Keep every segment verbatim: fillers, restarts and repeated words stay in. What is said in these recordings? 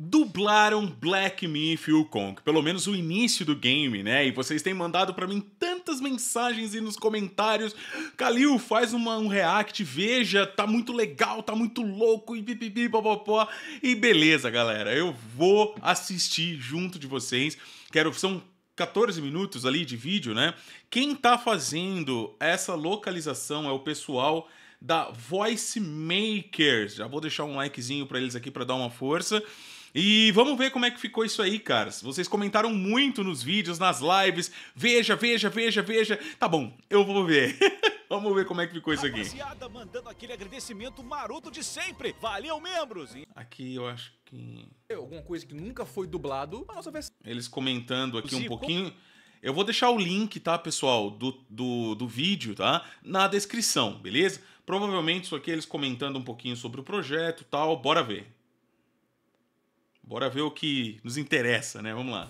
Dublaram Black Myth Wukong, pelo menos o início do game, né? E vocês têm mandado pra mim tantas mensagens e nos comentários. Kalil, faz uma, um react, veja, tá muito legal, tá muito louco, e pipipi, popopó. E beleza, galera, eu vou assistir junto de vocês. Quero, são quatorze minutos ali de vídeo, né? Quem tá fazendo essa localização é o pessoal da Voice Makers. Já vou deixar um likezinho pra eles aqui pra dar uma força. E vamos ver como é que ficou isso aí, caras. Vocês comentaram muito nos vídeos, nas lives. Veja, veja, veja, veja. Tá bom, eu vou ver. Vamos ver como é que ficou isso aqui. Rapaziada, mandando aquele agradecimento maroto de sempre. Valeu, membros! Aqui eu acho que... Alguma coisa que nunca foi dublado, a nossa versão. Eles comentando aqui um Zico. pouquinho. Eu vou deixar o link, tá, pessoal, do, do, do vídeo, tá? Na descrição, beleza? Provavelmente isso aqui eles comentando um pouquinho sobre o projeto e tal. Bora ver. Bora ver o que nos interessa, né? Vamos lá.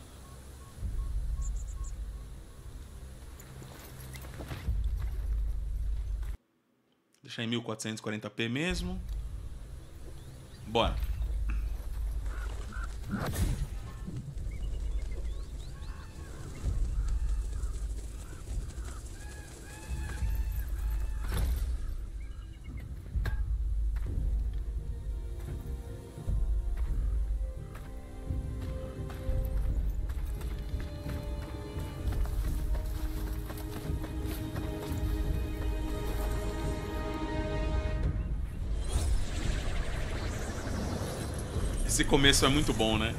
Deixar em mil quatrocentos e quarenta p mesmo. Bora. Esse começo é muito bom, né?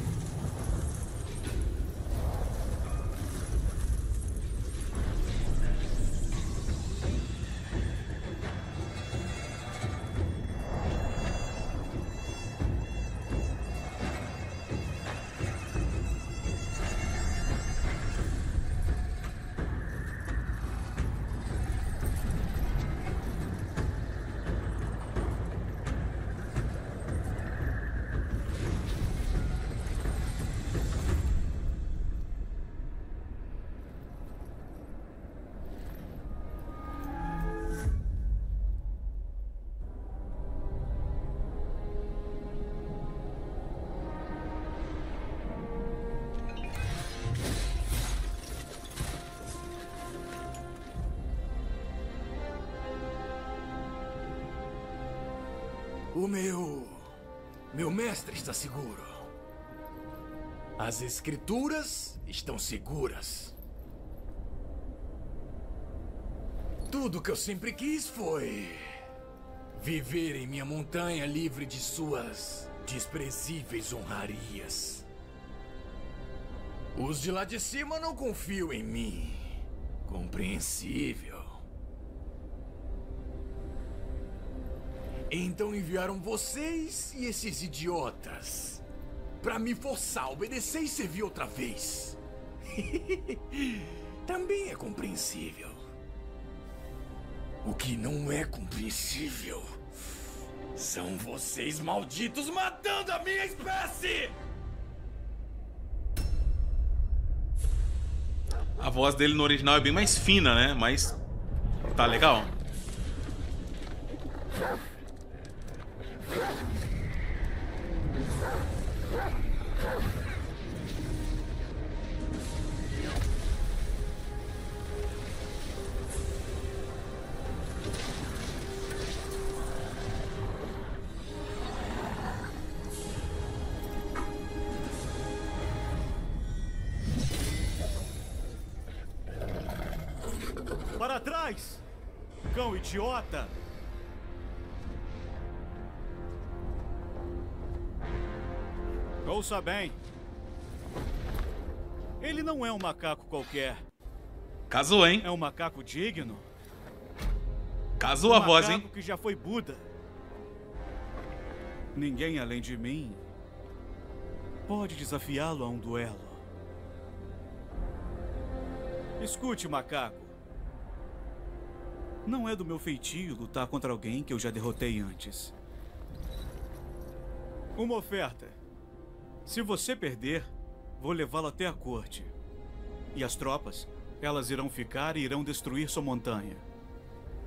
O meu... meu mestre está seguro. As escrituras estão seguras. Tudo que eu sempre quis foi... viver em minha montanha livre de suas desprezíveis honrarias. Os de lá de cima não confiam em mim. Compreensível. Então enviaram vocês e esses idiotas pra me forçar a obedecer e servir outra vez. Também é compreensível. O que não é compreensível são vocês malditos matando a minha espécie! A voz dele no original é bem mais fina, né? Mas tá legal. Para trás! Cão idiota! Ouça bem. Ele não é um macaco qualquer. Casou, hein? É um macaco digno. Casou um a voz, hein? macaco que já foi Buda. Ninguém além de mim pode desafiá-lo a um duelo. Escute, macaco. Não é do meu feitio lutar contra alguém que eu já derrotei antes. Uma oferta. Se você perder, vou levá-lo até a corte. E as tropas, elas irão ficar e irão destruir sua montanha.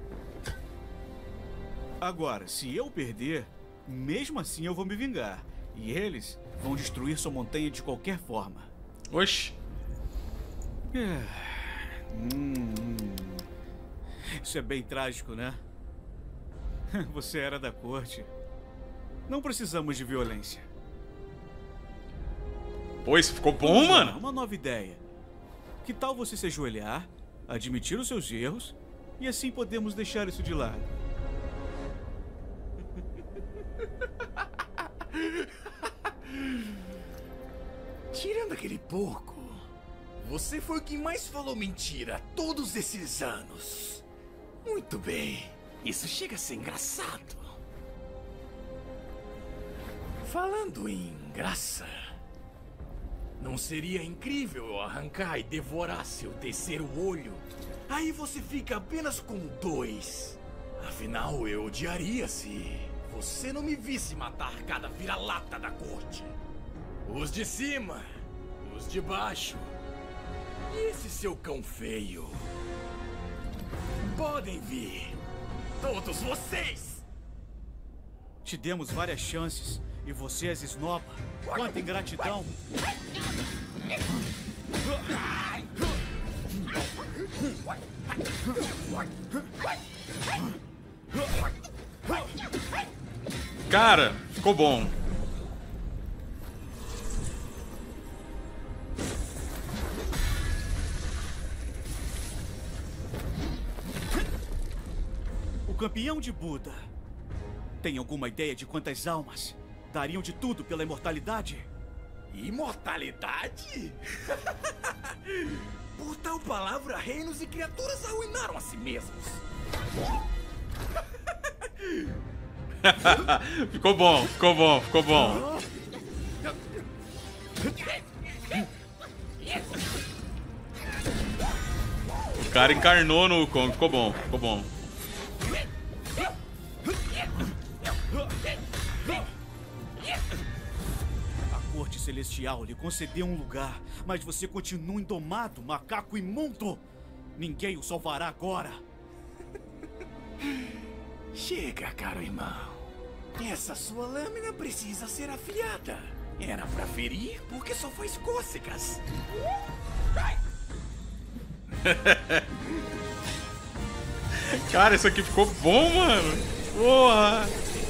Agora, se eu perder, mesmo assim eu vou me vingar. E eles vão destruir sua montanha de qualquer forma. Oxi. É. Hum, hum. Isso é bem trágico, né? Você era da corte. Não precisamos de violência. Pô, isso ficou bom, mano. Uma nova ideia. Que tal você se ajoelhar, admitir os seus erros, e assim podemos deixar isso de lado? Tirando aquele porco, você foi o que mais falou mentira todos esses anos. Muito bem, isso chega a ser engraçado. Falando em graça, não seria incrível eu arrancar e devorar seu terceiro olho? Aí você fica apenas com dois. Afinal, eu odiaria se você não me visse matar cada vira-lata da corte. Os de cima, os de baixo e esse seu cão feio. Podem vir, todos vocês! Te demos várias chances e você as esnoba. Quanta ingratidão! Cara, ficou bom. O campeão de Buda. Tem alguma ideia de quantas almas dariam de tudo pela imortalidade? Imortalidade? Por tal palavra, reinos e criaturas arruinaram a si mesmos. Ficou bom, ficou bom, ficou bom. O cara encarnou no Kong, ficou bom, ficou bom. A corte celestial lhe concedeu um lugar, mas você continua indomado, macaco imundo. Ninguém o salvará agora. Chega, caro irmão. Essa sua lâmina precisa ser afiada. Era pra ferir porque só faz cócegas. Cara, isso aqui ficou bom, mano. Porra.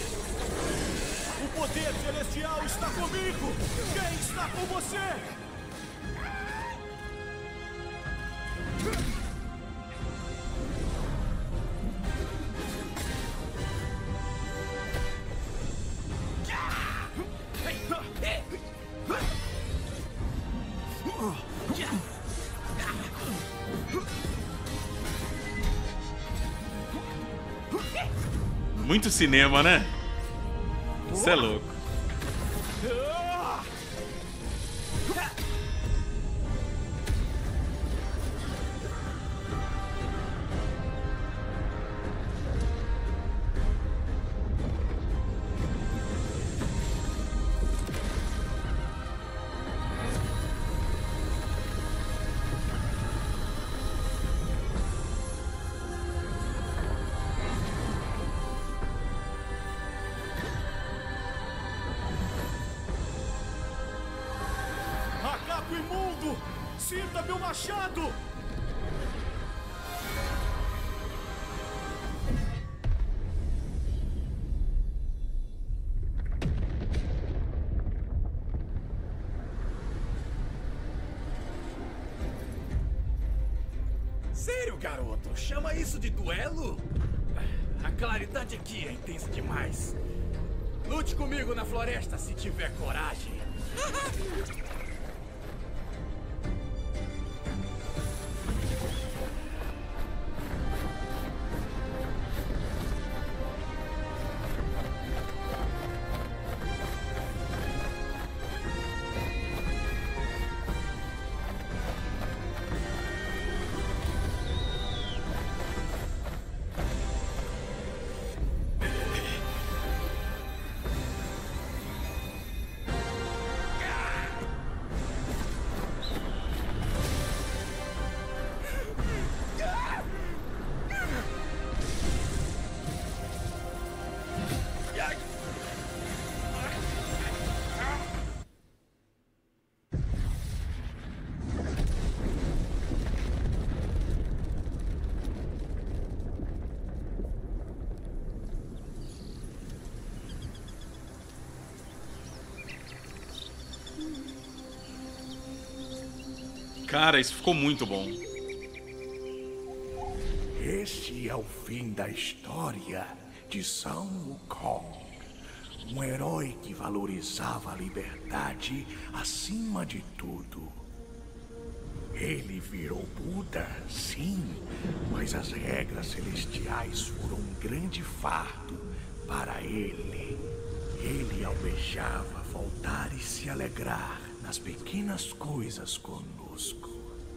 O poder celestial está comigo. Quem está com você? Muito cinema, né? Isso é louco. Macaco imundo! Sinta meu machado! Sério, garoto? Chama isso de duelo? A claridade aqui é intensa demais. Lute comigo na floresta se tiver coragem. Cara, isso ficou muito bom. Esse é o fim da história de Sun Wukong, um herói que valorizava a liberdade acima de tudo. Ele virou Buda, sim, mas as regras celestiais foram um grande fardo para ele. Ele almejava voltar e se alegrar nas pequenas coisas conosco.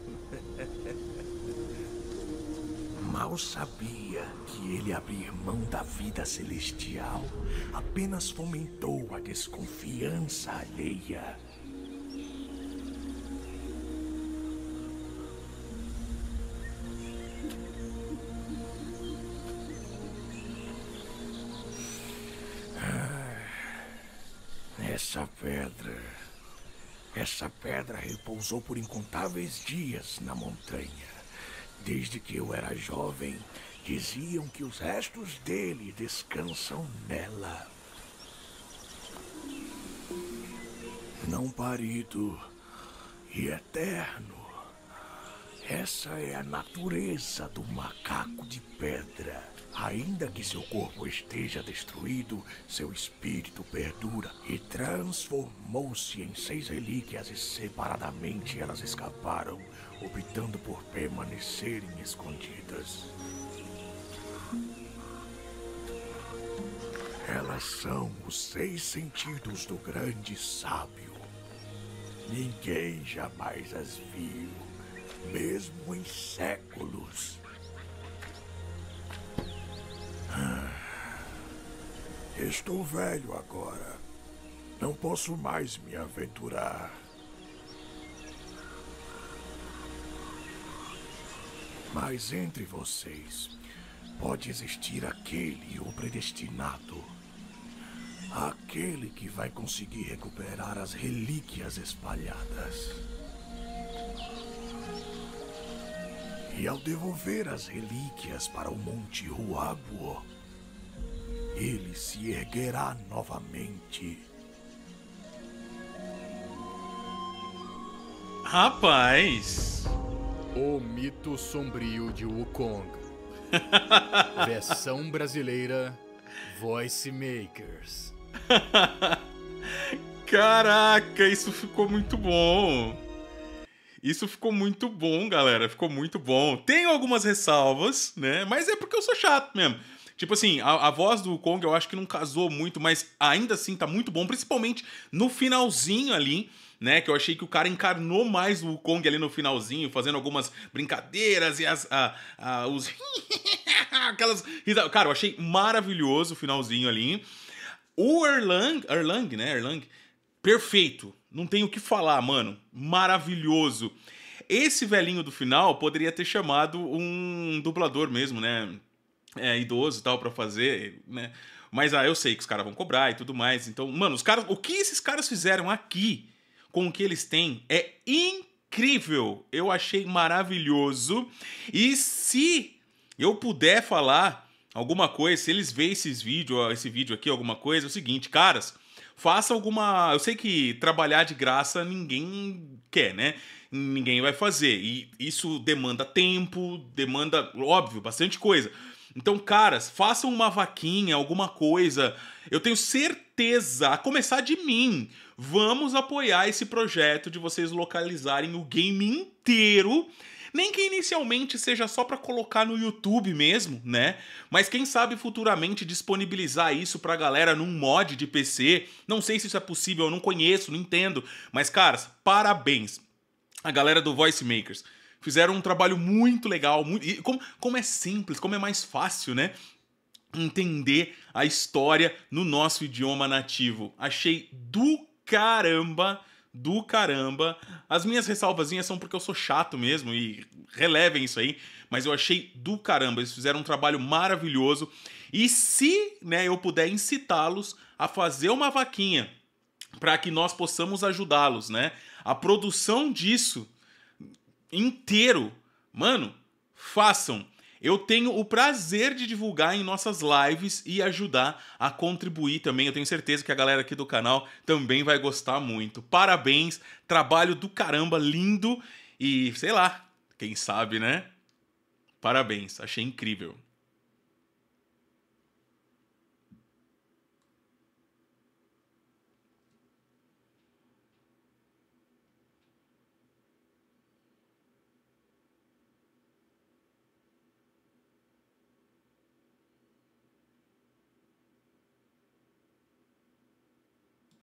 Mal sabia que ele abrir mão da vida celestial apenas fomentou a desconfiança alheia. Essa pedra... Essa pedra repousou por incontáveis dias na montanha. Desde que eu era jovem, diziam que os restos dele descansam nela. Não parido e eterno. Essa é a natureza do macaco de pedra. Ainda que seu corpo esteja destruído, seu espírito perdura e transformou-se em seis relíquias e separadamente elas escaparam, optando por permanecerem escondidas. Elas são os seis sentidos do grande sábio. Ninguém jamais as viu, mesmo em séculos. Estou velho agora. Não posso mais me aventurar. Mas entre vocês, pode existir aquele, o predestinado. Aquele que vai conseguir recuperar as relíquias espalhadas. E ao devolver as relíquias para o Monte Huaguo, ele se erguerá novamente. Rapaz! O Mito Sombrio de Wukong. Versão brasileira, Voice Makers. Caraca, isso ficou muito bom. Isso ficou muito bom, galera. Ficou muito bom. Tem algumas ressalvas, né? Mas é porque eu sou chato mesmo. Tipo assim, a, a voz do Kong eu acho que não casou muito, mas ainda assim tá muito bom. Principalmente no finalzinho ali, né? Que eu achei que o cara encarnou mais o Kong ali no finalzinho, fazendo algumas brincadeiras e as, a, a, os... aquelas... Cara, eu achei maravilhoso o finalzinho ali. O Erlang, Erlang, né? Erlang, perfeito. Não tenho o que falar, mano. Maravilhoso. Esse velhinho do final poderia ter chamado um dublador mesmo, né? É, idoso e tal, pra fazer, né? Mas, ah, eu sei que os caras vão cobrar e tudo mais. Então, mano, os caras... O que esses caras fizeram aqui com o que eles têm é incrível. Eu achei maravilhoso. E se eu puder falar alguma coisa, se eles verem esses vídeos, esse vídeo aqui, alguma coisa, é o seguinte, caras... Faça alguma... Eu sei que trabalhar de graça ninguém quer, né? Ninguém vai fazer. E isso demanda tempo, demanda, óbvio, bastante coisa. Então, caras, façam uma vaquinha, alguma coisa. Eu tenho certeza, a começar de mim, vamos apoiar esse projeto de vocês localizarem o game inteiro. Nem que inicialmente seja só para colocar no YouTube mesmo, né? Mas quem sabe futuramente disponibilizar isso pra galera num mod de P C. Não sei se isso é possível, eu não conheço, não entendo. Mas, caras, parabéns. A galera do Voice Makers fizeram um trabalho muito legal. Muito... E como, como é simples, como é mais fácil, né? Entender a história no nosso idioma nativo. Achei do caramba... do caramba. As minhas ressalvazinhas são porque eu sou chato mesmo e relevem isso aí, mas eu achei do caramba. Eles fizeram um trabalho maravilhoso e se, né, eu puder incitá-los a fazer uma vaquinha para que nós possamos ajudá-los, né? A produção disso inteiro, mano, façam. Eu tenho o prazer de divulgar em nossas lives e ajudar a contribuir também. Eu tenho certeza que a galera aqui do canal também vai gostar muito. Parabéns, trabalho do caramba, lindo. E, sei lá, quem sabe, né? Parabéns, achei incrível.